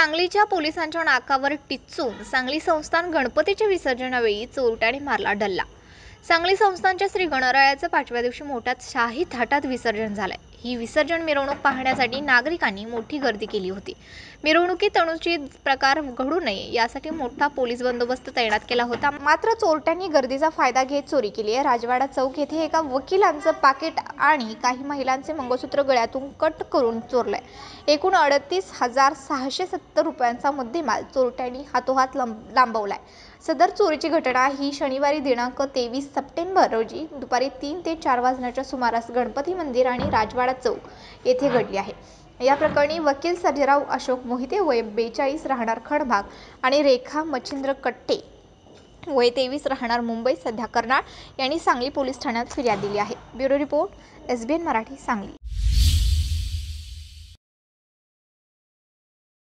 सांगलीच्या पोलिसांच्या नाकावर टिच्चून सांगली संस्थान गणपतीच्या विसर्जनावेळी चोरट्याने मारला डल्ला। सांगली संस्थानच्या श्री गणरायाचं 5व्या दिवशी मोठ्या शाही थाटात विसर्जन झालंय। ही विसर्जन मिरवणूक पाहण्यासाठी नागरिकांनी मोठी गर्दी केली होती। मिरवणुकीत अनुचित प्रकार घडू नये यासाठी मोठा पोलीस बंदोबस्त तैनात केला होता। मात्र चोरट्यांनी गर्दीचा फायदा घेत चोरी केली आहे। राजवाडा चौक येथे एका वकिलांचं पाकिट आणि काही महिलांचे मंगळसूत्र गळ्यातून कट करून चोरलंय। एकूण 38,670 रुपयांचा मुद्देमाल चोरट्यांनी हातोहात लांबवलाय। सदर चोरीची घटना ही शनिवारी दिनांक 23 सप्टेंबर रोजी दुपारी 3 ते 4 वाजण्याच्या सुमारास गणपती मंदिर आणि राजवाडा चौक येथे घडली आहे। या प्रकरणी वकील सर्जेराव अशोक मोहिते वय 42 राहणार खडबाग आणि रेखा मच्छिंद्र कट्टे वय 23 राहणार मुंबई सध्या कर्नाळ यांनी सांगली पोलीस ठाण्यात फिर्याद दिली आहे। Bureau report, SBN Marathi, Sangli.